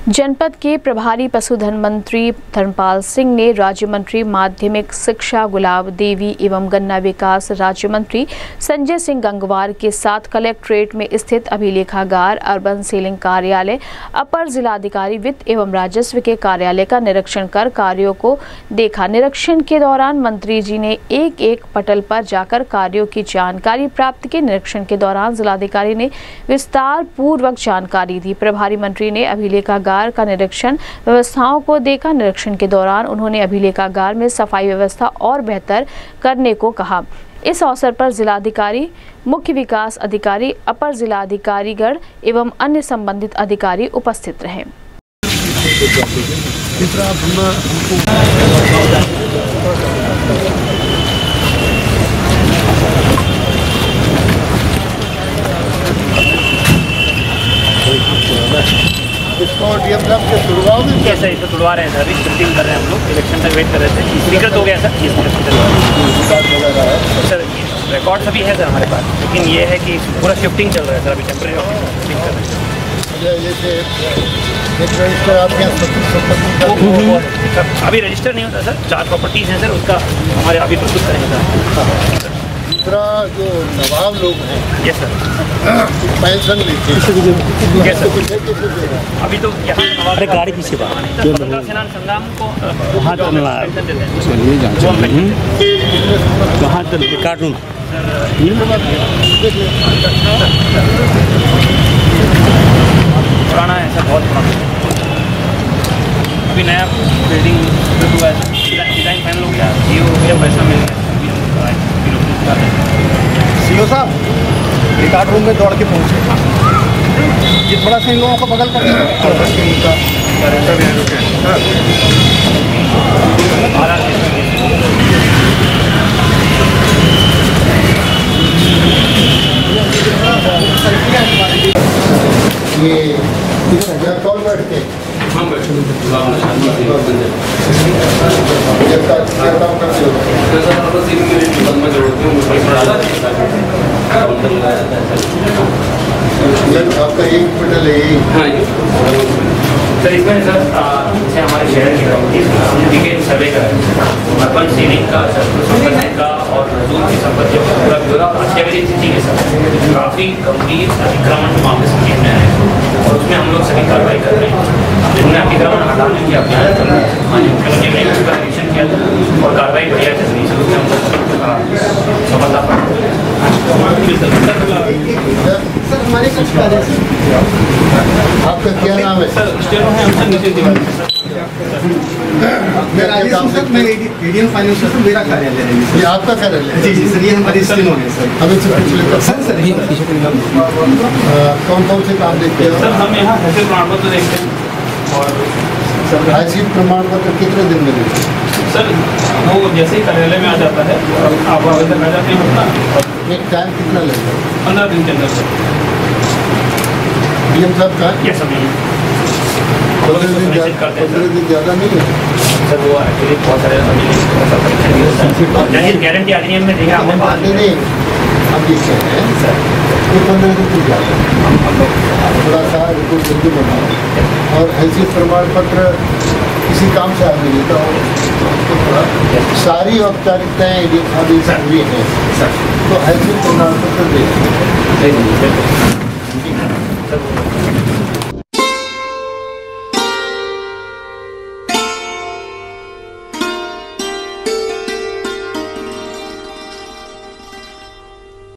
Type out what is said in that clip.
जनपद के प्रभारी पशुधन मंत्री धर्मपाल सिंह ने राज्य मंत्री माध्यमिक शिक्षा गुलाब देवी एवं गन्ना विकास राज्य मंत्री संजय सिंह गंगवार के साथ कलेक्ट्रेट में स्थित अभिलेखागार, अर्बन सीलिंग कार्यालय, अपर जिलाधिकारी वित्त एवं राजस्व के कार्यालय का निरीक्षण कर कार्यों को देखा। निरीक्षण के दौरान मंत्री जी ने एक एक पटल पर जाकर कार्यों की जानकारी प्राप्त की। निरीक्षण के दौरान जिलाधिकारी ने विस्तार पूर्वक जानकारी दी। प्रभारी मंत्री ने अभिलेखागार का निरीक्षण व्यवस्थाओं को देखा। निरीक्षण के दौरान उन्होंने अभिलेखागार में सफाई व्यवस्था और बेहतर करने को कहा। इस अवसर पर जिलाधिकारी, मुख्य विकास अधिकारी, अपर जिलाधिकारीगण एवं अन्य संबंधित अधिकारी उपस्थित रहे। इसको डीएम साहब से तुड़वाओगे? कैसे इसको तुड़वा रहे हैं सर, शिफ्टिंग कर रहे हैं हम लोग। इलेक्शन तक वेट कर रहे थे, स्पीकर हो गया सर। सर रिकॉर्ड सभी है सर हमारे पास, लेकिन ये है कि पूरा शिफ्टिंग चल रहा है सर। अभी टेम्परेरी ऑफिस शिफ्टिंग कर रहे हैं। अभी रजिस्टर नहीं होता सर, 4 प्रॉपर्टीज़ हैं सर, उसका हमारे अभी प्रस्तुत करेंगे सर। दूसरा जो नवाब लोग हैं, यस सर, पेंशन लेते हैं अभी तो यहाँ नवाब गाड़ी पीछे स्वतंत्रता सेनानी संग्राम को कार्टून पुराना है सर, बहुत पुराना। अभी नया बिल्डिंग हुआ है, डिज़ाइन फाइनल हो गया, ये हो गया, पैसा मिल गया। सीओ साहब रिकॉर्ड रूम में दौड़ के पहुंचे, ये थोड़ा सा इन लोगों को बगल कर ये कौन बैठते हैं? आपका एक पटल है सर, इसमें सर जैसे हमारे शहर की सर्वे का है, अर्बन सीलिंग का, संपत्ति का और मजदूर की संपत्ति का पूरा ब्यौरा अत्यावश्यक चीज़ है सर। काफ़ी गंभीर अतिक्रमण मामले सामने आए हैं और उसमें हम लोग सभी कार्रवाई कर रहे हैं। जिसमें अतिक्रमण हटाने की अभियान चल रहा है, माननीय मुख्यमंत्री ने उसका निरीक्षण किया था और कार्रवाई बढ़िया चल रही है सर। उसमें हम लोग सफलता प्राप्त हुई है। सर हमारे कुछ कार्य से आपका क्या नाम है? Sir Nitin Tiwari sir. मेरा मैं एडीएम फाइनेंस से मेरा कार्यालय है। ये आपका कार्यालय है? जी सर, ये हमारी स्कीम हो गई सर। हमें सर कौन कौन से काम देखते हैं सर? हम यहाँ हैसियत प्रमाण पत्र देखते हैं और हैसियत प्रमाण पत्र कितने दिन में देखते हैं सर? वो जैसे ही कार्यालय में आ जाता है आप आवेदन आ जाते हैं अपना। एक टाइम कितना लगेगा? 15 दिन के अंदर सर। डीएम साहब का? यस सर, 15 दिन ज़्यादा नहीं है सर। वो एक्चुअली बहुत सारे गारंटी अधिनियम में देखा हम बात नहीं हम ये कह रहे हैं सर, ये 15 दिन की ज़्यादा थोड़ा सा रिपोर्ट जल्दी बनाओ। और हैसियत प्रमाण पत्र किसी काम से आदमी लेता हो तो थोड़ा सारी औपचारिकताएँ जरूरी हैं सर, तो हैसियत प्रमाण पत्र दें।